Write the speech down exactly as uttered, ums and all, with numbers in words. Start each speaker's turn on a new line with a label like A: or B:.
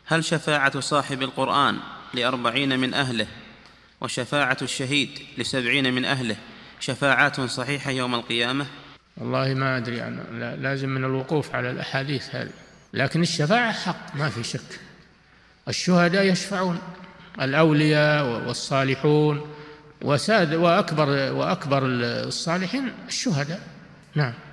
A: هل شفاعة صاحب القرآن لأربعين من أهله وشفاعة الشهيد لسبعين من أهله شفاعات صحيحة يوم القيامة؟
B: والله ما أدري عنه، لازم من الوقوف على الأحاديث هذه، لكن الشفاعة حق ما في شك. الشهداء يشفعون، الأولياء والصالحون، وساد وأكبر وأكبر الصالحين الشهداء. نعم.